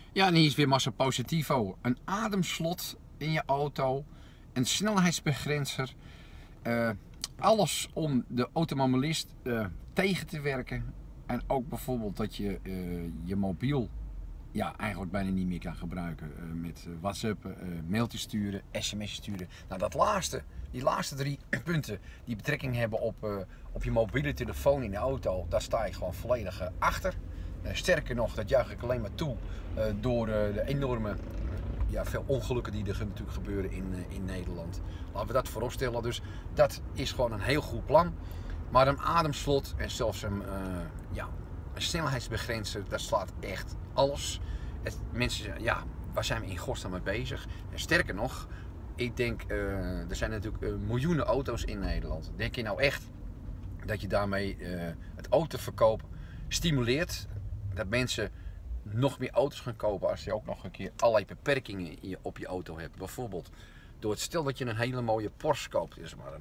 Ja, en hier is weer Massa Positivo. Een ademslot in je auto, een snelheidsbegrenzer. Alles om de automobilist tegen te werken. En ook bijvoorbeeld dat je je mobiel eigenlijk bijna niet meer kan gebruiken. Met WhatsApp, mailtjes sturen, sms'jes sturen. Nou, die laatste 3 punten die betrekking hebben op je mobiele telefoon in de auto, daar sta ik gewoon volledig achter. Sterker nog, dat juich ik alleen maar toe door de enorme veel ongelukken die er natuurlijk gebeuren in Nederland. Laten we dat vooropstellen. Dus dat is gewoon een heel goed plan. Maar een ademslot en zelfs een snelheidsbegrenzer, dat slaat echt alles. Mensen, waar zijn we in godsnaam mee bezig? En sterker nog, ik denk, er zijn natuurlijk miljoenen auto's in Nederland. Denk je nou echt dat je daarmee het autoverkoop stimuleert? Dat mensen nog meer auto's gaan kopen als je ook nog een keer allerlei beperkingen op je auto hebt. Bijvoorbeeld door het stel dat je een hele mooie Porsche koopt. Is maar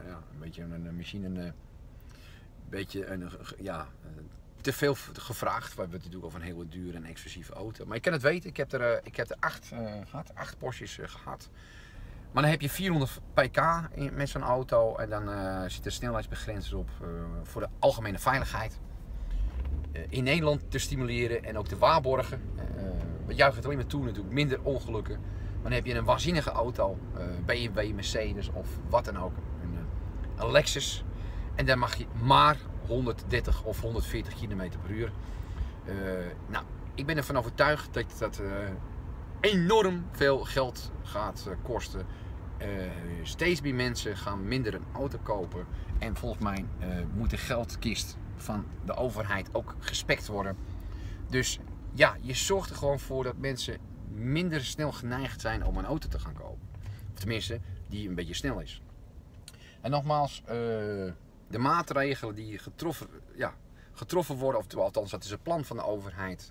te veel gevraagd. We hebben het natuurlijk over een hele dure en exclusieve auto. Maar ik kan het weten, ik heb er 8 Porsches gehad. Maar dan heb je 400 pk met zo'n auto en dan zit er snelheidsbegrenzers op voor de algemene veiligheid. In Nederland te stimuleren en ook te waarborgen. We juichen het alleen maar toe natuurlijk, minder ongelukken. Maar dan heb je een waanzinnige auto, BMW, Mercedes of wat dan ook, een Lexus. En dan mag je maar 130 of 140 km per uur. Ik ben ervan overtuigd dat dat enorm veel geld gaat kosten. Steeds meer mensen gaan minder een auto kopen. En volgens mij moet de geldkist van de overheid ook gespekt worden. Dus ja, je zorgt er gewoon voor dat mensen minder snel geneigd zijn om een auto te gaan kopen. Of tenminste, die een beetje snel is. En nogmaals, de maatregelen die getroffen worden, of althans dat is het plan van de overheid,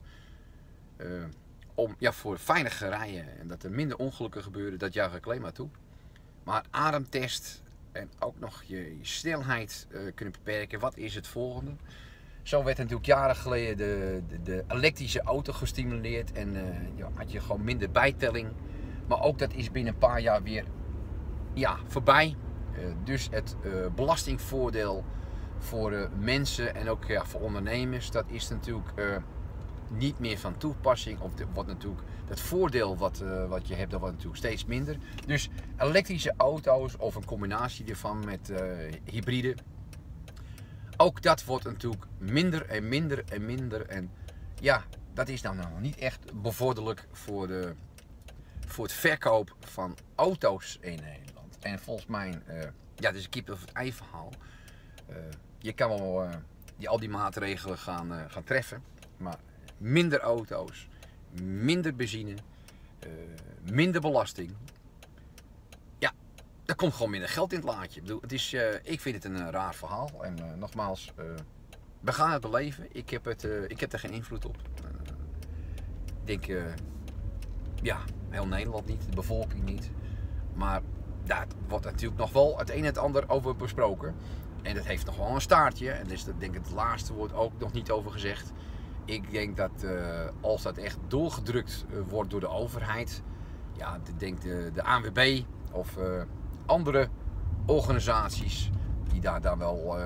om voor veilige rijden en dat er minder ongelukken gebeuren, dat juich ik alleen maar toe. Maar ademtest en ook nog je snelheid kunnen beperken. Wat is het volgende? Zo werd natuurlijk jaren geleden de elektrische auto gestimuleerd en had je gewoon minder bijtelling. Maar ook dat is binnen een paar jaar weer voorbij. Dus het belastingvoordeel voor mensen en ook voor ondernemers, dat is natuurlijk niet meer van toepassing. Of wordt natuurlijk dat voordeel wat je hebt, dat wordt natuurlijk steeds minder. Dus elektrische auto's of een combinatie ervan met hybride, ook dat wordt natuurlijk minder en minder en minder. En ja, dat is nou niet echt bevorderlijk voor het verkoop van auto's in Nederland. En volgens mij, het is een kip of het ei verhaal. Je kan wel al die maatregelen gaan treffen, maar minder auto's, minder benzine, minder belasting. Ja, er komt gewoon minder geld in het laadje. Ik vind het een raar verhaal. En nogmaals, we gaan het beleven. Ik heb er geen invloed op. Ik denk, heel Nederland niet, de bevolking niet. Maar daar wordt natuurlijk nog wel het een en het ander over besproken. En dat heeft nog wel een staartje. En dus denk ik het laatste woord ook nog niet over gezegd. Ik denk dat als dat echt doorgedrukt wordt door de overheid, ik denk de ANWB of andere organisaties die daar dan wel,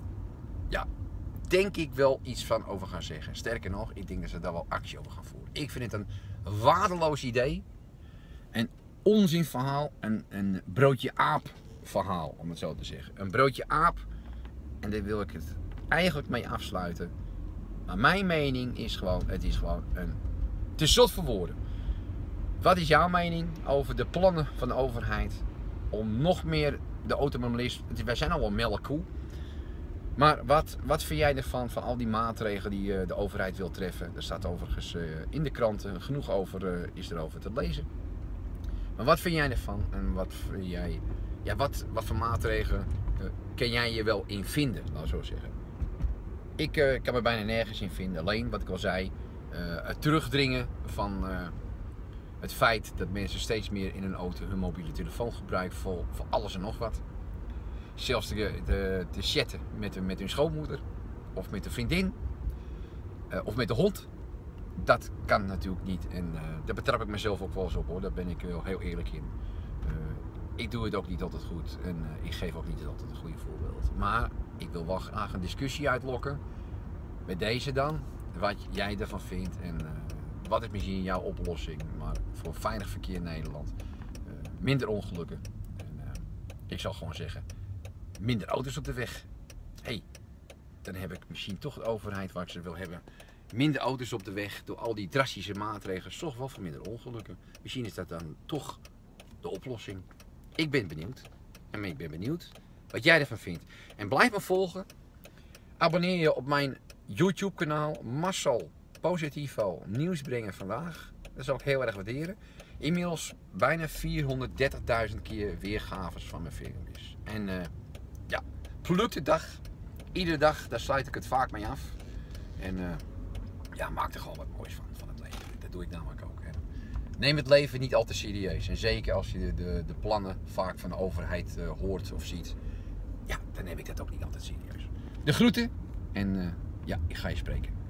denk ik wel iets van over gaan zeggen. Sterker nog, ik denk dat ze daar wel actie over gaan voeren. Ik vind het een waardeloos idee, een onzinverhaal, een broodje aap verhaal, om het zo te zeggen. Een broodje aap, en daar wil ik het eigenlijk mee afsluiten. Maar mijn mening is gewoon, het is te zot voor woorden. Wat is jouw mening over de plannen van de overheid om nog meer de automobilist, wij zijn al wel melkkoe, maar wat vind jij ervan, van al die maatregelen die de overheid wil treffen? Er staat overigens in de kranten genoeg over, is erover te lezen. Maar wat vind jij ervan en wat vind jij, wat voor maatregelen kan jij je wel in vinden, laten we zo zeggen? Ik kan me bijna nergens in vinden. Alleen, wat ik al zei, het terugdringen van het feit dat mensen steeds meer in hun auto hun mobiele telefoon gebruiken voor alles en nog wat. Zelfs te chatten met hun schoonmoeder, of met een vriendin, of met de hond. dat kan natuurlijk niet. En daar betrap ik mezelf ook wel eens op hoor. Daar ben ik wel heel eerlijk in. Ik doe het ook niet altijd goed. En ik geef ook niet altijd een goede voorbeeld. Maar ik wil wel graag een discussie uitlokken. Bij deze dan. Wat jij ervan vindt. En wat is misschien jouw oplossing. Maar voor veilig verkeer in Nederland. Minder ongelukken. En, ik zal gewoon zeggen. Minder auto's op de weg. Hey, dan heb ik misschien toch de overheid waar ik ze wil hebben. Minder auto's op de weg door al die drastische maatregelen. Zorg wel voor minder ongelukken. Misschien is dat dan toch de oplossing. Ik ben benieuwd. En ik ben benieuwd wat jij ervan vindt. En blijf me volgen. Abonneer je op mijn YouTube kanaal. Marcel Positivo nieuws brengen vandaag. Dat zal ik heel erg waarderen. Inmiddels bijna 430.000 keer weergaves van mijn filmpjes. En ja, producte dag. Iedere dag, daar sluit ik het vaak mee af. En ja, maak er gewoon wat moois van het leven. Dat doe ik namelijk ook. Hè. Neem het leven niet al te serieus. En zeker als je de plannen vaak van de overheid hoort of ziet. Ja, dan neem ik dat ook niet altijd serieus. De groeten. En ja, ik ga je spreken.